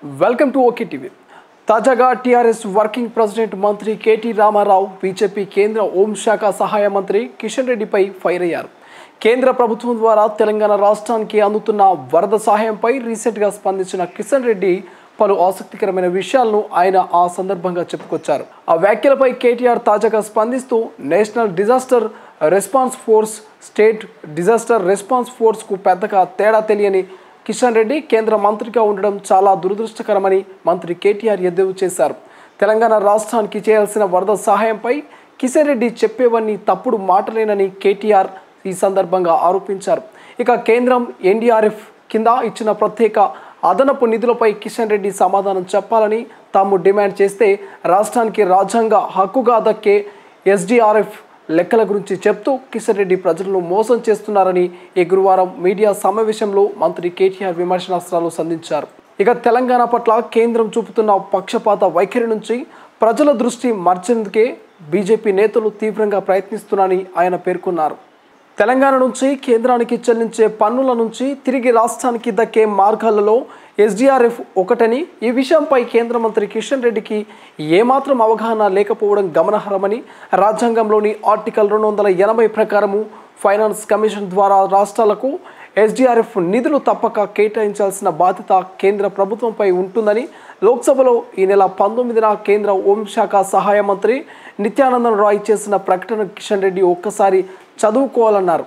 Welcome to OK TV. తాజాగా TRS working president మంత్రి KT Rama Rao BJP కేంద్ర హోంశాఖ సహాయ మంత్రి కిషన్ రెడ్డిపై ఫైర్ అయ్యారు. కేంద్ర ప్రభుత్వం ద్వారా తెలంగాణ రాష్ట్రానికి అందుతున్న వరద సహాయంపై రీసెంట్గా స్పందించిన కిషన్ రెడ్డి పలు ఆసక్తికరమైన విషయాలను ఆయన ఆ సందర్భంగా చెప్పుకొచ్చారు. ఆ వ్యాఖ్యలపై కేటీఆర్ తాజాగా స్పందిస్తూ national disaster response force, state disaster response ఫోర్స్కు పెద్దగా తేడా తెలియని కిషన్ రెడ్డి కేంద్ర మంత్రిగా ఉండడం చాలా దురదృష్టకరమని మంత్రి కేటీఆర్ ఎద్దేవా చేశారు. తెలంగాణ రాష్ట్రానికి చేయాల్సిన వరద సహాయంపై కిషన్ రెడ్డి చెప్పేవన్నీ తప్పుడు మాటలేనని కేటీఆర్ ఈ సందర్భంగా ఆరోపించారు. ఇక కేంద్రం ఎన్డీఆర్ఎఫ్ కింద ఇచ్చిన ప్రత్యేక అదనపు నిధులపై కిషన్ రెడ్డి సమాధానం చెప్పాలని తాము డిమాండ్ చేస్తే రాష్ట్రానికి రాజ్యాంగ హక్కుగా దక్కే ఎస్డీఆర్ఎఫ్ లెక్కల గురించి చెప్తూ కిషన్ రెడ్డి ప్రజలను మోసం చేస్తున్నారని ఈ గురువారం మీడియా సమావేశంలో మంత్రి కేటీఆర్ విమర్శనాస్త్రాలు సంధించారు. ఇక తెలంగాణ పట్ల కేంద్రం చూపుతున్న పక్షపాత వైఖరి నుంచి ప్రజల దృష్టి మర్చేందుకే బీజేపీ నేతలు తీవ్రంగా ప్రయత్నిస్తున్నారని ఆయన పేర్కొన్నారు. తెలంగాణ నుంచి కేంద్రానికి చెల్లించే పన్నుల నుంచి తిరిగి రాష్ట్రానికి దక్కే మార్గాలలో ఎస్డీఆర్ఎఫ్ ఒకటని, ఈ విషయంపై కేంద్ర మంత్రి కిషన్ రెడ్డికి ఏమాత్రం అవగాహన లేకపోవడం గమనార్హమని, రాజ్యాంగంలోని ఆర్టికల్ 280 ప్రకారము ఫైనాన్స్ కమిషన్ ద్వారా రాష్ట్రాలకు ఎస్డీఆర్ఎఫ్ నిధులు తప్పక కేటాయించాల్సిన బాధ్యత కేంద్ర ప్రభుత్వంపై ఉంటుందని లోక్సభలో ఈ నెల 19న కేంద్ర హోంశాఖ సహాయ మంత్రి నిత్యానందన్ రాయ్ చేసిన ప్రకటన కిషన్ రెడ్డి ఒక్కసారి చదువుకోవాలన్నారు.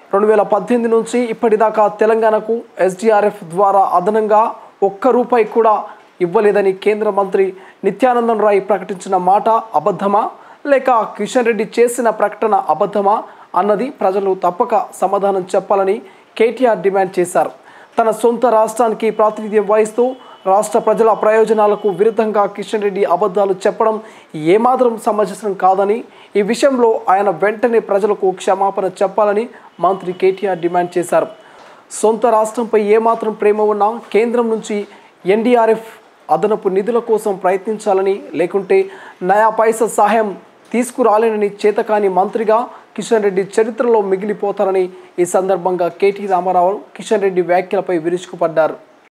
2018 నుంచి ఇప్పటిదాకా తెలంగాణకు ఎస్డీఆర్ఎఫ్ ద్వారా అదనంగా ఒక్క రూపాయి కూడా ఇవ్వలేదని కేంద్ర మంత్రి నిత్యానందన్ రాయ్ ప్రకటించిన మాట అబద్ధమా, లేక కిషన్ రెడ్డి చేసిన ప్రకటన అబద్ధమా అన్నది ప్రజలు తప్పక సమాధానం చెప్పాలని కేటీఆర్ డిమాండ్ చేశారు. తన సొంత రాష్ట్రానికి ప్రాతినిధ్యం వహిస్తూ రాష్ట్ర ప్రజల ప్రయోజనాలకు విరుద్ధంగా కిషన్ రెడ్డి అబద్ధాలు చెప్పడం ఏమాత్రం సమంజసం కాదని, ఈ విషయంలో ఆయన వెంటనే ప్రజలకు క్షమాపణ చెప్పాలని మంత్రి కేటీఆర్ డిమాండ్ చేశారు. సొంత రాష్ట్రంపై ఏమాత్రం ప్రేమ ఉన్నా కేంద్రం నుంచి ఎన్డీఆర్ఎఫ్ అదనపు నిధుల కోసం ప్రయత్నించాలని, లేకుంటే నయా పైసా సహాయం తీసుకురాలేనని చేతకాని మంత్రిగా కిషన్ రెడ్డి చరిత్రలో మిగిలిపోతారని ఈ సందర్భంగా కేటీ రామారావు కిషన్ రెడ్డి వ్యాఖ్యలపై విరుచుకుపడ్డారు.